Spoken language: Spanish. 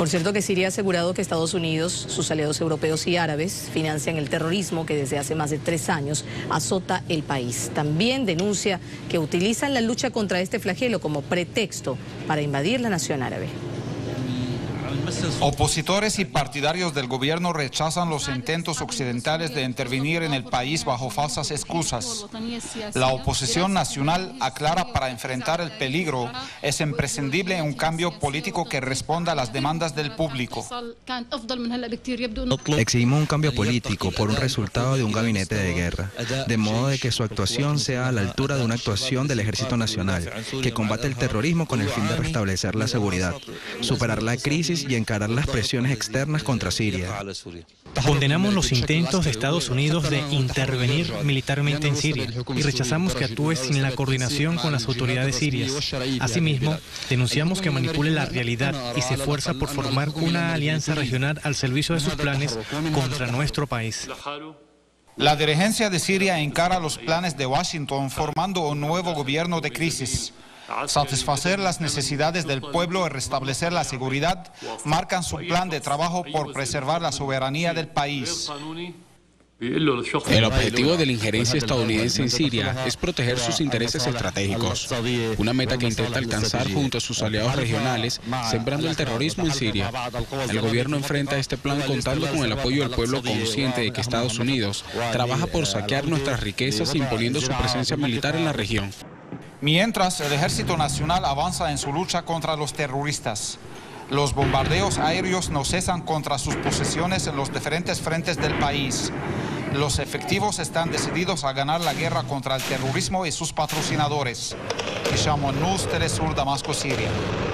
Por cierto que Siria ha asegurado que Estados Unidos, sus aliados europeos y árabes financian el terrorismo que desde hace más de 3 años azota el país. También denuncia que utilizan la lucha contra este flagelo como pretexto para invadir la nación árabe. Opositores y partidarios del gobierno rechazan los intentos occidentales de intervenir en el país bajo falsas excusas. La oposición nacional aclara: para enfrentar el peligro es imprescindible un cambio político que responda a las demandas del público. Exigimos un cambio político por un resultado de un gabinete de guerra, de modo de que su actuación sea a la altura de una actuación del Ejército Nacional, que combate el terrorismo con el fin de restablecer la seguridad, superar la crisis y encarar las presiones externas contra Siria. Condenamos los intentos de Estados Unidos de intervenir militarmente en Siria y rechazamos que actúe sin la coordinación con las autoridades sirias. Asimismo, denunciamos que manipule la realidad y se esfuerza por formar una alianza regional al servicio de sus planes contra nuestro país. La dirigencia de Siria encara los planes de Washington formando un nuevo gobierno de crisis. Satisfacer las necesidades del pueblo y restablecer la seguridad marcan su plan de trabajo por preservar la soberanía del país. El objetivo de la injerencia estadounidense en Siria es proteger sus intereses estratégicos, una meta que intenta alcanzar junto a sus aliados regionales, sembrando el terrorismo en Siria. El gobierno enfrenta este plan contando con el apoyo del pueblo, consciente de que Estados Unidos trabaja por saquear nuestras riquezas imponiendo su presencia militar en la región. Mientras, el Ejército Nacional avanza en su lucha contra los terroristas. Los bombardeos aéreos no cesan contra sus posiciones en los diferentes frentes del país. Los efectivos están decididos a ganar la guerra contra el terrorismo y sus patrocinadores. Hisham News, Telesur, Damasco, Siria.